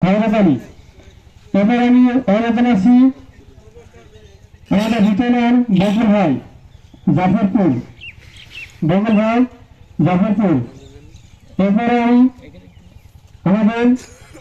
হাওড়াতালি। এবার আমি অনুরোধ জানাচ্ছি আমাদের রিটার্নার বকুল ভাই জাফরপুর, বকুল ভাই জাফরপুর। এরপরে আমি আমাদের